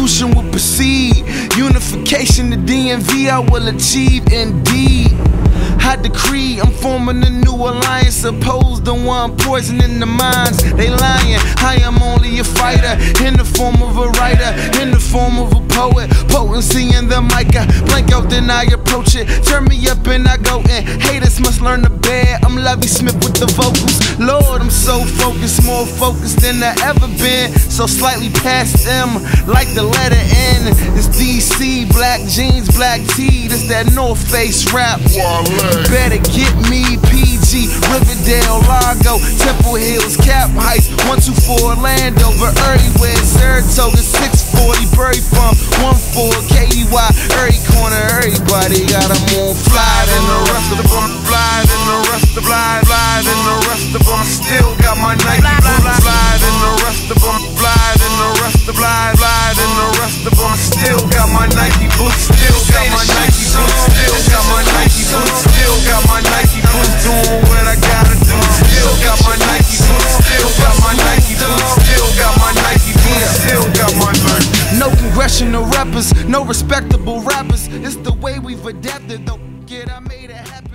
revolution will proceed. Unification, the DMV I will achieve indeed. I decree I'm forming a new alliance, opposed to one poisoning the minds. They lying, I am only a fighter, in the form of a writer, in the form of a poet. Potency in the mic, I blank out then I approach it. Turn me up and I go in, haters must learn to bear. I'm Lovey Smith with the vocals. Lord, I'm so focused, more focused than I ever been. So slightly past M, like the letter N. It's DC, black jeans, black tee. This that North Face rap. Better get me PG, Riverdale, Largo, Temple Hills, Cap Heights, 124 Orlando, but everywhere Saratoga, 640 Bury Farm, 14 KDY, every corner, everybody got them on fly. And the rest of them fly, and the rest of fly, and the rest of them still got my Nike boots. Fly, and the rest of them fly, and the rest of fly, and the rest of them still got my Nike boots. Still got my Nike boots. Still got my Nike boots. Still got my Nike boots. Doing what I gotta do. Still got my Nike boots. Still got my Nike boots. Still got my Nike boots. Still got my Nike. No congressional rappers, no respectable rappers. It's the way we've adapted. Don't get I made it happen.